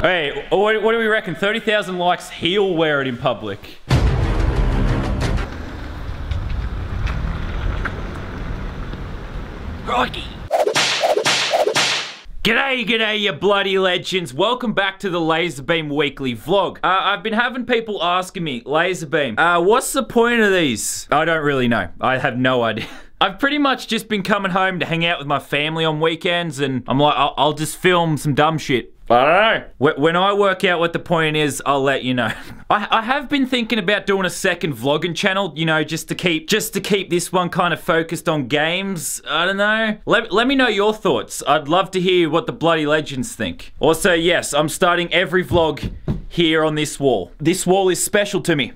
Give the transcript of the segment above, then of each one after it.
Hey, what do we reckon? 30,000 likes, he'll wear it in public. Crikey. G'day, you bloody legends. Welcome back to the Lazarbeam Weekly Vlog. I've been having people asking me, Lazarbeam, what's the point of these? I don't really know. I have no idea. I've pretty much just been coming home to hang out with my family on weekends, and I'm like, I'll just film some dumb shit. I don't know. When I work out what the point is, I'll let you know. I have been thinking about doing a second vlogging channel, you know, just to keep this one kind of focused on games. I don't know. Let me know your thoughts. I'd love to hear what the bloody legends think. Also, yes, I'm starting every vlog here on this wall. This wall is special to me.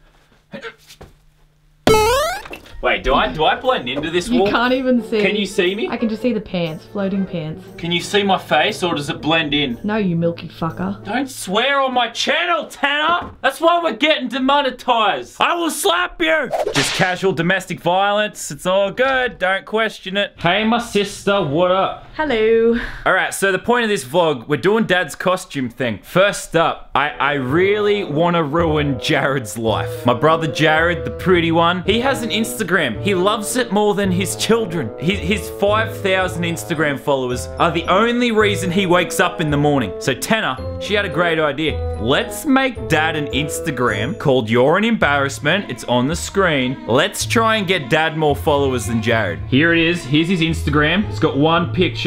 Wait, do I blend into this wall? You can't even see. Can you see me? I can just see the pants, floating pants. Can you see my face, or does it blend in? No, you milky fucker. Don't swear on my channel, Tanner! That's why we're getting demonetized. I will slap you! Just casual domestic violence. It's all good. Don't question it. Hey, my sister, what up? Hello. Alright, so the point of this vlog, we're doing Dad's costume thing. First up, I really want to ruin Jared's life. My brother Jared, the pretty one, he has an Instagram. He loves it more than his children. His 5,000 Instagram followers are the only reason he wakes up in the morning. So Tanner, she had a great idea. Let's make Dad an Instagram called You're an Embarrassment. It's on the screen. Let's try and get Dad more followers than Jared. Here it is. Here's his Instagram. It's got one picture.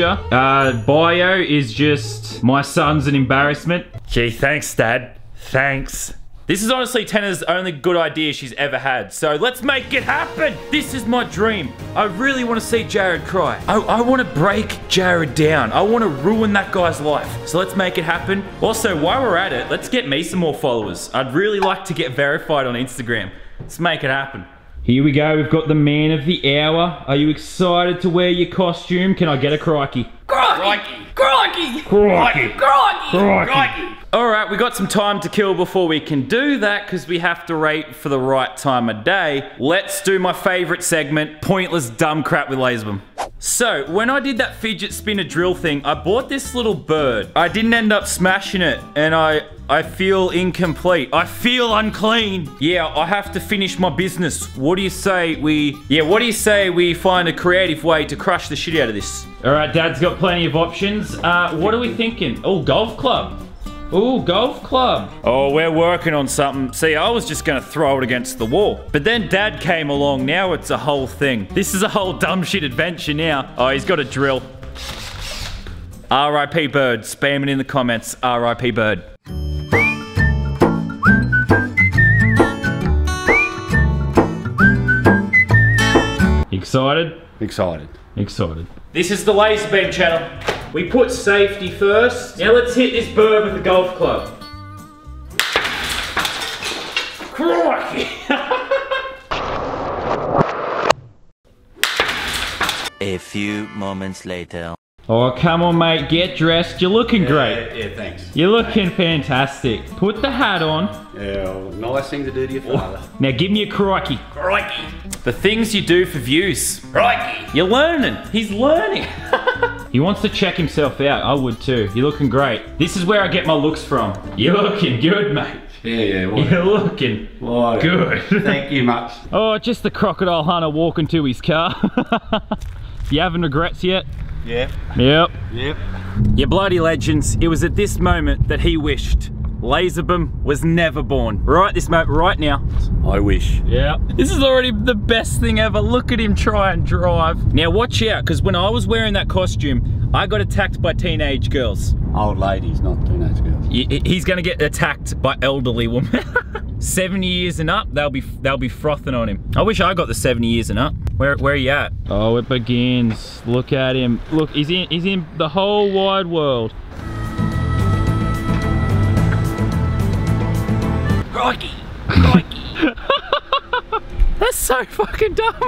Bio is just, my son's an embarrassment. Gee, thanks, Dad. Thanks. This is honestly Tanner's only good idea she's ever had, so let's make it happen! This is my dream. I really want to see Jared cry. I want to break Jared down. I want to ruin that guy's life. So let's make it happen. Also, while we're at it, let's get me some more followers. I'd really like to get verified on Instagram. Let's make it happen. Here we go, we've got the man of the hour. Are you excited to wear your costume? Can I get a crikey? Crikey! Crikey! Crikey! Crikey! Crikey! Alright, we got some time to kill before we can do that because we have to wait for the right time of day. Let's do my favorite segment, pointless dumb crap with Lazarbeam. So, when I did that fidget spinner drill thing, I bought this little bird. I didn't end up smashing it, and I feel incomplete. I feel unclean. Yeah, I have to finish my business. What do you say we find a creative way to crush the shit out of this? Alright, Dad's got plenty of options. What are we thinking? Oh, golf club. Ooh, golf club. Oh, we're working on something. See, I was just gonna throw it against the wall. But then Dad came along. Now it's a whole thing. This is a whole dumb shit adventure now. Oh, he's got a drill. R.I.P. Bird. Spam it in the comments. R.I.P. Bird. Excited? Excited. Excited. This is the Lazarbeam channel. We put safety first. Now let's hit this bird with a golf club. Crikey! A few moments later. Oh, come on, mate. Get dressed. You're looking great. Yeah, thanks. You're looking fantastic. Put the hat on. Yeah, well, nice thing to do to your father. Now give me a crikey. Crikey! The things you do for views. Crikey! You're learning. He's learning. He wants to check himself out. I would too. You're looking great. This is where I get my looks from. You're looking good, mate. Yeah, well, You're looking good. Thank you much. Oh, just the crocodile hunter walking to his car. You having regrets yet? Yep. Yep. Yep. You bloody legends. It was at this moment that he wished Lazarbeam was never born. Right this moment, right now. I wish. Yeah. This is already the best thing ever. Look at him try and drive. Now watch out, because when I was wearing that costume, I got attacked by teenage girls. Old ladies, not teenage girls. He's gonna get attacked by elderly women. 70 years and up, they'll be frothing on him. I wish I got the 70 years and up. Where are you at? Oh, it begins. Look at him. Look, he's in the whole wide world. Crikey! Crikey! That's so fucking dumb.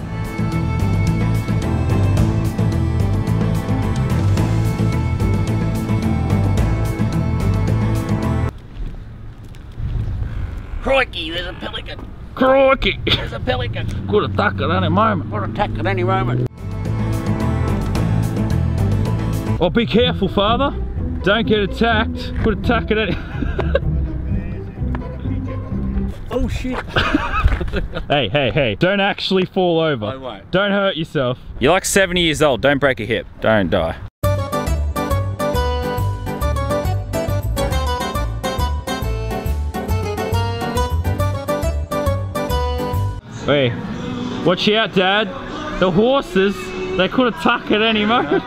Crikey, there's a pelican. Crikey. There's a pelican. Could attack at any moment. We'll attack at any moment. Oh, be careful, father. Don't get attacked. Put a tuck at it. Oh shit. Hey. Don't actually fall over. I won't. Don't hurt yourself. You're like 70 years old. Don't break a hip. Don't die. Hey, watch out, Dad. The horses, they could attack at any moment.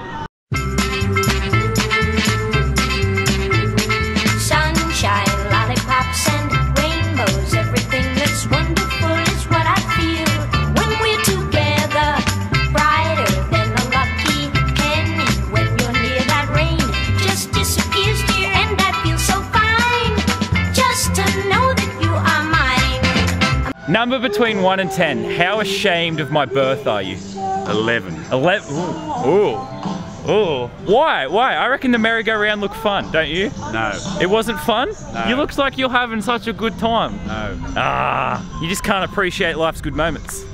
Sunshine, lollipops, and rainbows. Everything that's wonderful is what I feel when we're together. Brighter than a lucky penny. When you're near, that rain just disappears, dear, and I feel so fine. Just to know that you are mine. Number between 1 and 10. How ashamed of my birth are you? 11. 11. Ooh. Why? I reckon the merry-go-round looked fun, don't you? No. It wasn't fun? No. You looks like you're having such a good time. No. Ah, you just can't appreciate life's good moments.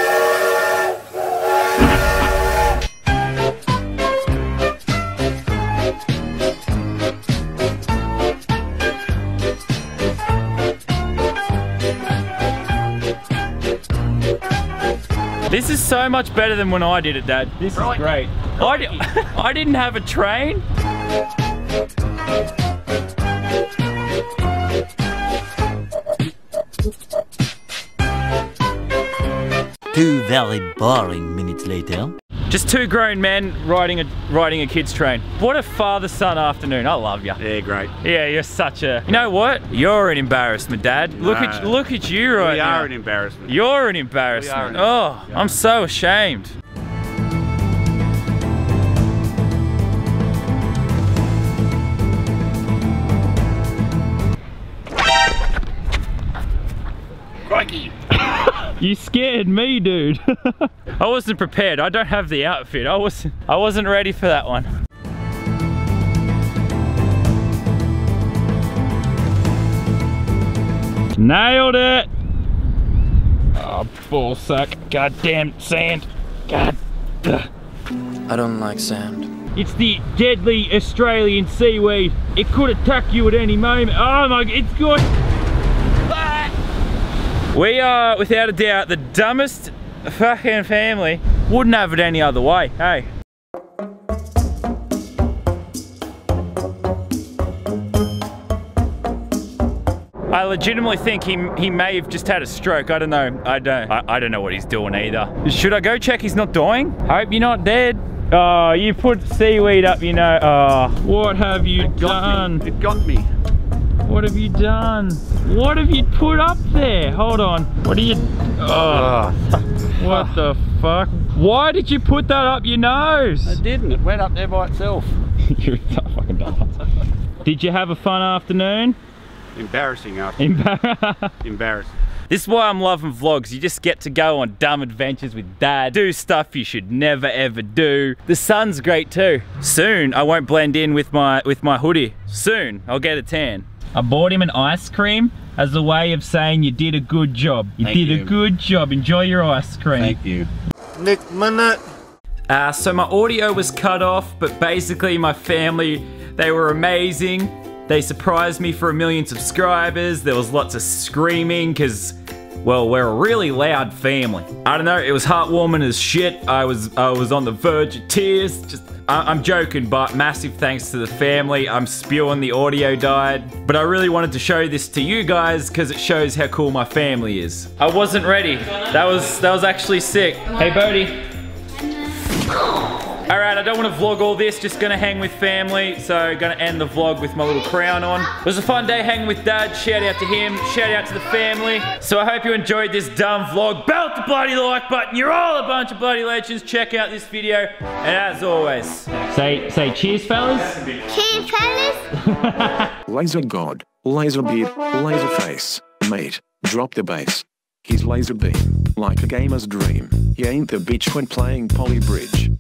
This is so much better than when I did it, Dad. This is great. I didn't have a train. Two very boring minutes later. Just two grown men riding a kid's train. What a father-son afternoon. I love you. Yeah, great. Yeah, you're such a... You know what? You're an embarrassment, Dad. Look at you right now. We are an embarrassment. You're an embarrassment. Oh, I'm so ashamed. Crikey. You scared me, dude. I wasn't prepared. I don't have the outfit. I wasn't ready for that one. Nailed it. Oh, ball sack. Goddamn sand. God. Ugh. I don't like sand. It's the deadly Australian seaweed. It could attack you at any moment. Oh my, it's good. We are, without a doubt, the dumbest fucking family. Wouldn't have it any other way, hey. I legitimately think he may have just had a stroke. I don't know. I don't know what he's doing either. Should I go check he's not dying? Hope you're not dead. Oh, you put seaweed up, you know. Oh, what have you done? It got me. What have you done? What have you put up there? Hold on. What are you... Oh. What the fuck? Why did you put that up your nose? I didn't. It went up there by itself. You're so fucking dumb. Did you have a fun afternoon? Embarrassing afternoon. Embarrassing. This is why I'm loving vlogs. You just get to go on dumb adventures with Dad. Do stuff you should never ever do. The sun's great too. Soon I won't blend in with my hoodie. Soon I'll get a tan. I bought him an ice cream as a way of saying you did a good job. You did a good job. Enjoy your ice cream. Thank you. Nick Minute. So my audio was cut off, but basically my family, they were amazing. They surprised me for 1 million subscribers. There was lots of screaming because, well, we're a really loud family. I don't know, it was heartwarming as shit. I was on the verge of tears. I'm joking, but massive thanks to the family. I'm spewing the audio died. But I really wanted to show this to you guys because it shows how cool my family is. I wasn't ready. That was actually sick. Hey, Bodie. Alright, I don't want to vlog all this, just gonna hang with family, so gonna end the vlog with my little crown on. It was a fun day hanging with Dad, shout out to him, shout out to the family. So I hope you enjoyed this dumb vlog. Belt the bloody like button, you're all a bunch of bloody legends. Check out this video, and as always, say cheers, fellas. Cheers, fellas. Laser God, Laser Beard, Laser Face, mate, drop the bass. He's laser beam, like a gamer's dream. He ain't the bitch when playing Poly Bridge.